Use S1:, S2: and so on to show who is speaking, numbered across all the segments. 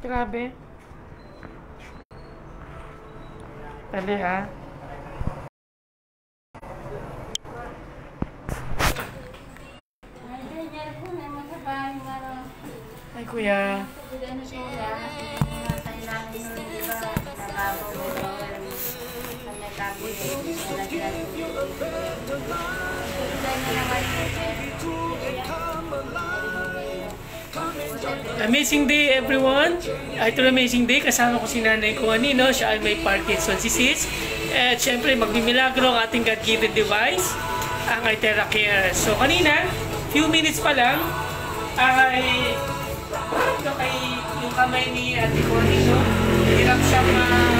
S1: Grabe. Dali ha. Ay kuya. Amazing day everyone! Ito na amazing day. Kasama ko si nanay ko kanino. Siya ay may Parkinson's disease. At syempre magmimilagro ang ating God-given device, ang iTera Care. So kanina, few minutes pa lang, ay ito kay yung kamay ni ate ko kanino. Hirap siyang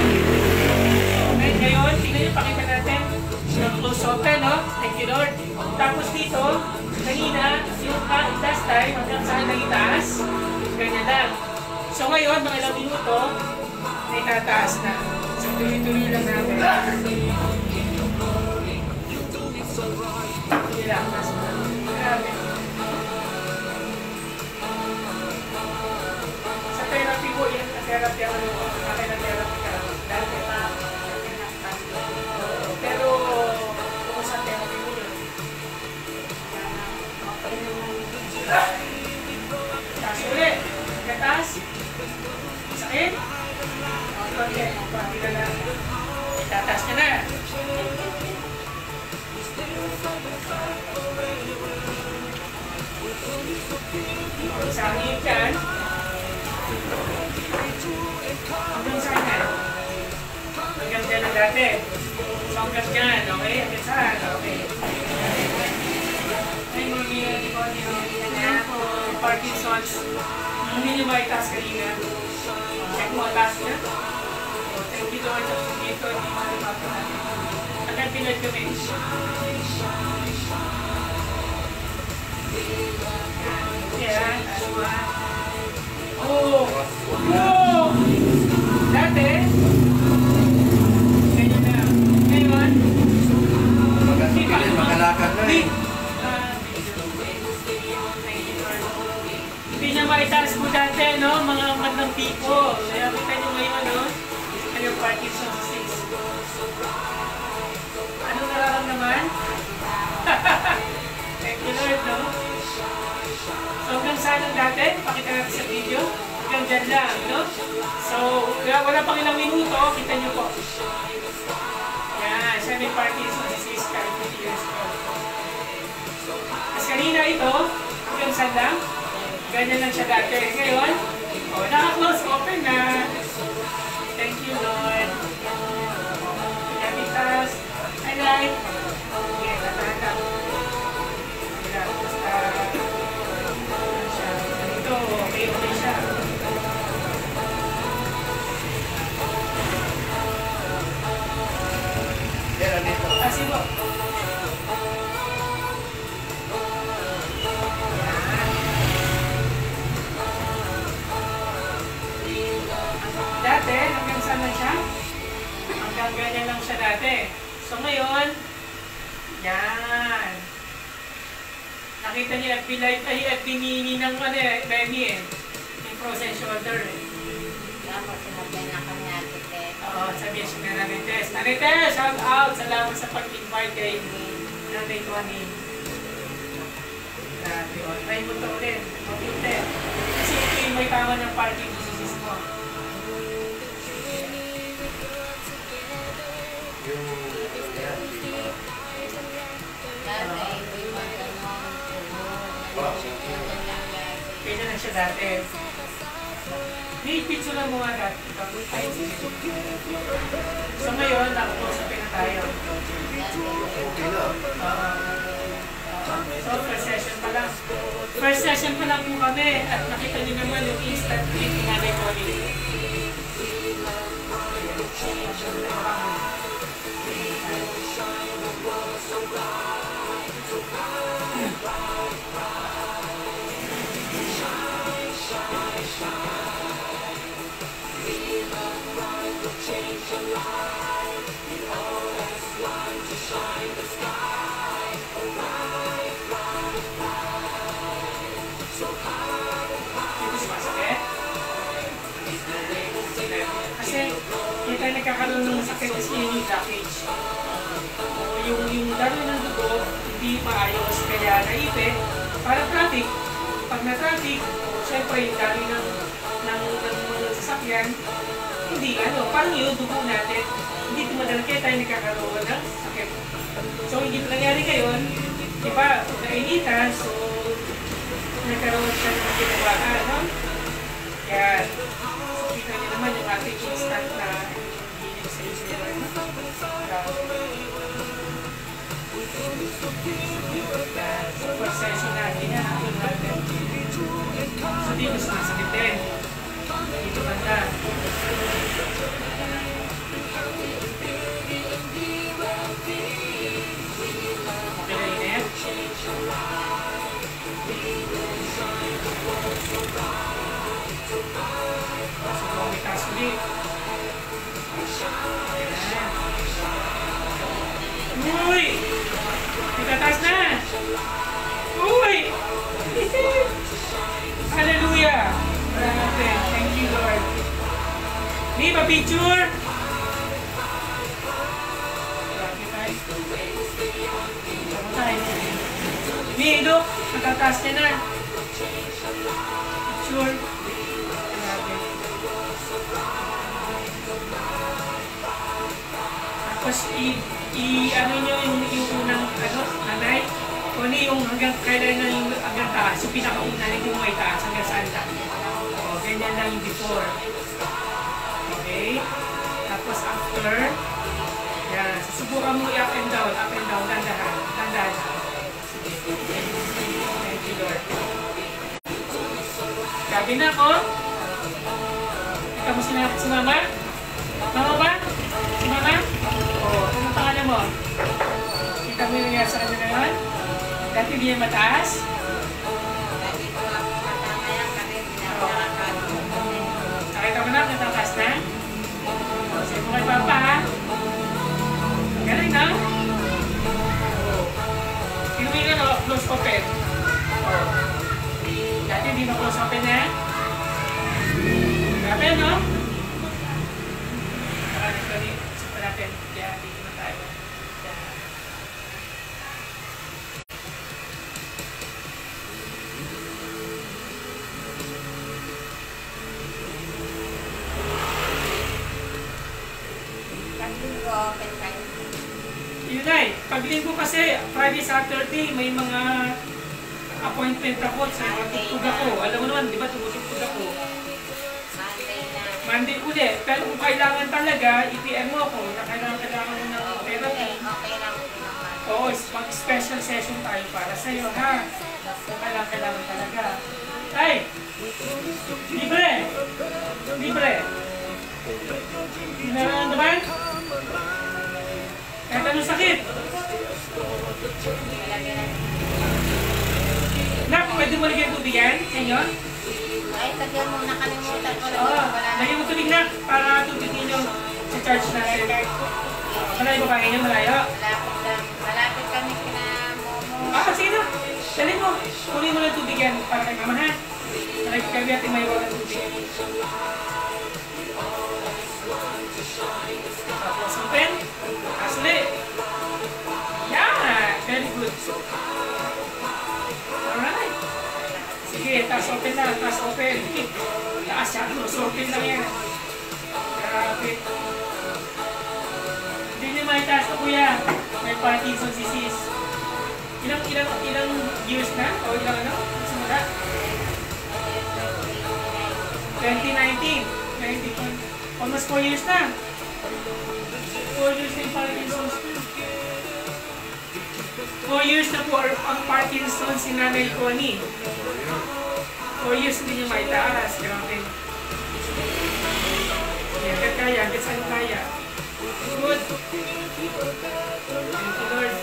S1: ngayon, tingnan nyo, pakita natin. Yung close open, no? Thank you Lord. Tapos dito, kanina, yung last time, hanggang saan nang itaas, ganyan lang. So ngayon, mga ilang minuto, may tataas na. So tuloy-tuloy lang natin. Tuloy lang, taas na. Grabe. Sa therapy ko, yan, sa therapy ako, akin na therapy ka. Dati pa, pero, kung sa therapy ko yun, taas ulit. Taas. Sakit? Okay. Pakita na. Itataas niya na. Sangin yan. Hanggang saan yan? Hanggang dyan ang dati. So hanggang dyan. Okay? Hanggang saan? Okay. Ay, mga Parkinson's. Hindi nyo maitaas kanina. Check mo ang taas niya. Thank you Lord. Dito, hindi mo napapala. Hanggang Pinoy kami. Yan. Taas mo ha. Oh! Oh! Dati. Ganyan na. Ngayon.
S2: Magalakad na eh.
S1: Hindi niya maitaas mo dati, no? Mga magandang tipo. Kaya kita niyo ngayon, no? Ano yung Parkinson's disease? Ano nararamdaman? Thank you Lord, no? So hanggang saan ang dati? Pakita natin sa video. Hanggang dyan lang, no? So, wala pang ilang minuto, kita niyo po. Yan, siya may Parkinson's disease kahit 50 years old. As kanina ito, hanggang saan lang? Ganyan lang siya dati. Ngayon, naka-close open na. Thank you, Lord. Pinamitas. Highlight. Okay, natanda. Basta, ito, okay siya.
S2: Yan, dito.
S1: Kasi po. Dati, hanggang saan lang siya? Hanggang ganyan lang siya dati. So ngayon, yan. Nakita niyo FB Live, ay FB Mini ng Remy eh. Yung frozen shoulder eh.
S3: Tapos sinabi na kami natin eh.
S1: Oo, sabihin siya na namin Tess. Nanite, shout out! Salamat sa pag-invite kay Nanay Tony. Grabe o. Try mo ito ulit. Mabuti. Kasi ito yung may tama ng parking disease mo. Kaya na siya dati. Picture lang mo nga dati. So ngayon, nakapusapin na tayo. So first session pa lang. First session pa lang po kami. At nakita niyo naman yung instant click ng Nanay Tony. Ito si Masakit. Kasi kaya tayo nagkakaroon ng sakit kasi yung blockage. Yung daloy ng dugo, hindi maayos, kaya naipit. Para traffic, pag na-traffic, syempre yung daloy ng mga sasakyan, hindi parang yung dugo natin, hindi tumadala, kaya tayo nagkakaroon ng sakit. So, hindi nangyari ngayon, iba, nainitan, so, nagkaroon siya ng ginawaan, no? Yan. So, kita niyo naman yung ating instant na hilig sa insular, no? Yan. So, first session natin, yan, natin natin. So, dito sumasakit din. Dito banda. Uy! Itataas na! Uy! Hallelujah! Thank you, Lord. May pa-picture! May look! Natataas niya na. Picture. Tapos ano nyo yung unang nanay, o yung hanggang kailan na yung hanggang taas, yung pinakauna na yung may taas hanggang saan lang. O, ganyan lang yung before. Okay? Tapos after, yan, susubukan mo up and down, dandahan. Sige. Thank you, Lord. Gabi na ako. Ikaw mo sinapit si Mama? Mama ba? Si Mama? Anong pangalan mo? Kita mo yung nangyari sa kanya ngayon? Dati hindi niya mataas?
S3: Dati ko lang matama yan kasi pinapakakalo.
S1: Nakita mo na, natataas na? Sige mo kay Papa, ha? Galing na? Tingnan mo yung close open. Dati hindi mo close open, ha? Grabe, no? Super natin. Kaya dito na tayo.
S3: Paglinggo, open tayo.
S1: Yun ay, paglinggo kasi, Friday, Saturday, may mga appointment ako sa mga tutug ako. Alam mo naman, di ba, tumutugtog ako. Monday uli. Pero kung kailangan talaga, i-PM mo ako na kailangan mo ng therapy.
S3: Okay lang.
S1: Oo, mag-special session tayo para sa'yo, ha? Kung kailangan talaga. Ay! Libre! Libre! Nararamdaman? Kahit anong sakit? Nak, pwede mo lagyan tubig yan sa inyo?
S3: Ay, tagyan mo, nakalimutan ko lang.
S1: Oo, lagyan mo tubig na para tubig ninyo sa charge natin. Malayo ba kayo? Malayo?
S3: Malapit lang. Malapit kami kina Momo.
S1: Sige na. Dalhin mo. Kunin mo lang tubig yan para kay Mama, ha? Malapit kami at may walang tubig. Tapos open. Asli. Yeah! Very good. Alright. Sige, taas open na. Taas open. Taas yan. Close open lang yan. Grabe. Hindi niyo maitaas na, kuya. May Parkinson disease. Ilang years na? O ilang ano? Simula? 2019. Almost 4 years na. 4 years na yung Parkinson's. 4 years na po ang Parkinson's si Nanay Connie. 4 years hindi niya maitaas. Grabe. Hanggat kaya, hanggat saan kaya. Good. Thank you, Lord.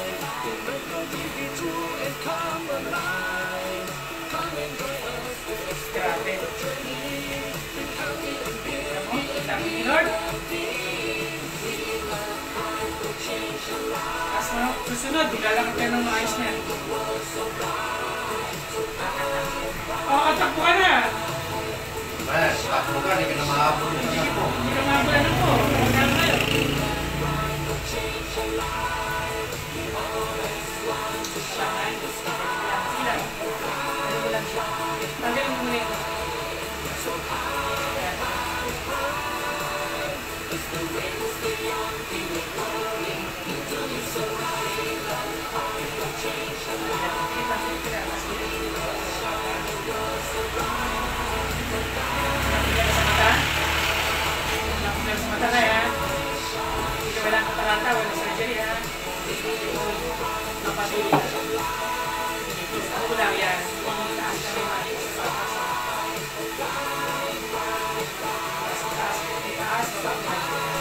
S1: Grabe. Thank you, Lord. Susunod, lalakad ka ng maayos na. O, katakbo ka na.
S2: Takbo ka, hindi ka na mahabol yung anak mo.
S1: Hindi ka mabulan ako. Kailangan kayo. Tanggalin mo muna ito. Sa mata na yan. Hindi ka walang katarata, walang surgery ha. Napatuloy ka. Ako lang yan. Taas na may mali sa taas. Taas, baba.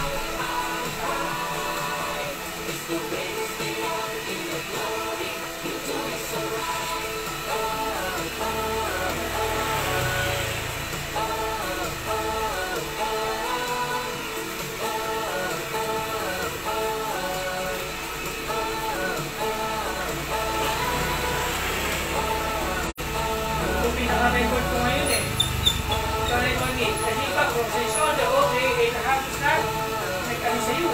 S1: Pinaka-record ko ngayon eh. Ikaw record ni. Kasi pa, procession, the okay, 8.5 na. Nagkali sa'yo.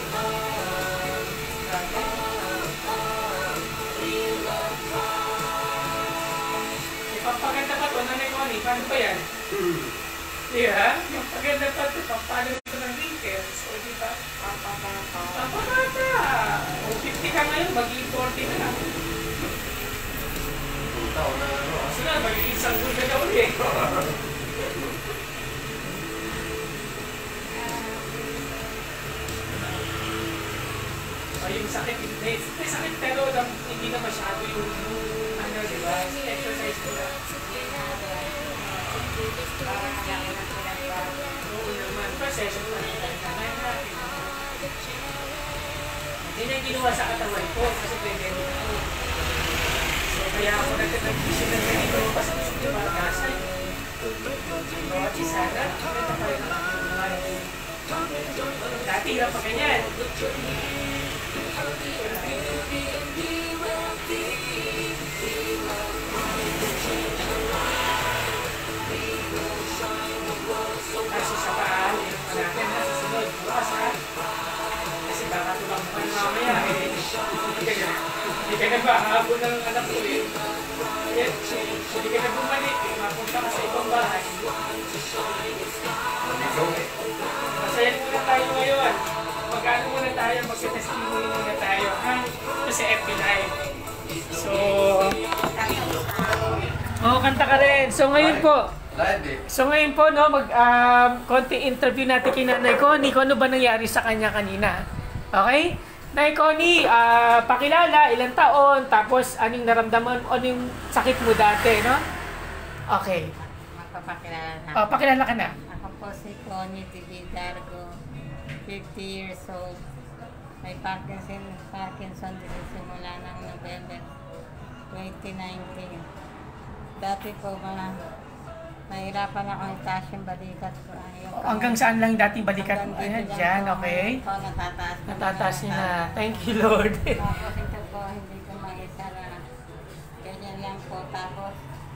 S1: Ipapaganda pa ito, nanay ko ni. Paano ba yan? Di ba? Ipapaganda pa ito, paano ito ng wrinkles. O di ba? Papaganda. O 50 ka ngayon, magiging 40 na lang.
S2: Taon na ano.
S1: Sila, mag-iisang doon na ulit. Yung sakit, may sakit pero hindi na masyado yung ano, di ba? Exercise ko lang. Oo naman. First session pa rin talaga. Hindi na yung ginawa sa katawan ko kasi pwede rin ako. So kaya ako nag-vision ng ganito kasi gusto ko yung maragasan. Bawat isa na, ito pa rin ako. Dati hirap pa ganyan. Kaso sa paan, yung natin na susunod. Bukas ha. Kasi baka tulang pa yung mamaya eh. Hindi ka na ba habol ng anak ko eh. Hindi ka na bumalik eh. Mapunta ka sa ibang bahay. Masaya muna tayo ngayon. Magkano muna tayo, magsa-testimony muna tayo, ha? Kasi FB Live. So, kanta ka rin. So, ngayon po, no, konti interview natin kay Nanay Connie kung ano ba nangyari sa kanya kanina. Okay? Nanay Connie, pakilala, ilang taon, tapos anong naramdaman, anong sakit mo dati, no? Okay.
S3: Magpapakilala na.
S1: Pakilala ka na.
S3: Ako po si Connie T.V. Dargo, 50 years old. May Parkinson disease simula ng November 2019. Dati po nahirapan ako itaas yung balikat ko.
S1: Hanggang saan lang dating balikat mo? Ayan, dyan, okay?
S3: Po, natataas na.
S1: Natataas niya na. Thank you, Lord.
S3: Tapos ito po, hindi ko mag-isa na. Ganyan lang po. Tapos,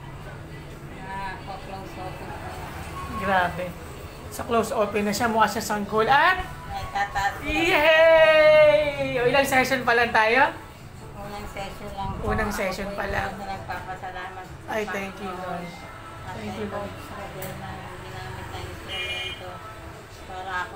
S3: close open po.
S1: Grabe. Sa close open na siya, mukha siya sanggol. At,
S3: Natataas na.
S1: yay! O, ilang session pa lang tayo?
S3: Unang session lang po.
S1: Unang session pa lang.
S3: Ako nagpapasalamat.
S1: Ay, thank you, Lord. Thank you, Lord.
S3: Sa na ginamit na instrumento para ako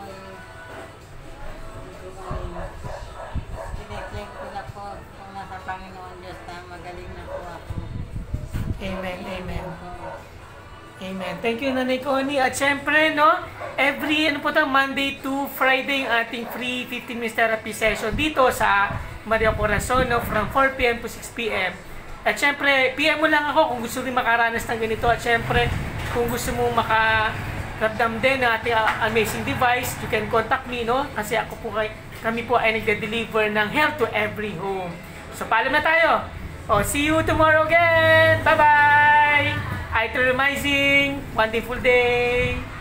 S3: i-declare ko na po kung nasa Panginoon Diyos na magaling na po ako.
S1: Amen, amen. Amen. Thank you, Nanay Connie. At syempre, no, every Monday to Friday ang ating free 15 minutes therapy session dito sa Maria Corazon, no, from 4 p.m. to 6 p.m. At syempre, PM mo lang ako kung gusto rin makaranas ng ganito. At syempre, kung gusto mo makaramdam din ng ating amazing device, you can contact me, no? Kasi kami po ay nagde-deliver ng health to every home. So, paalam na tayo. See you tomorrow again. Bye-bye. Itermizing. Wonderful day.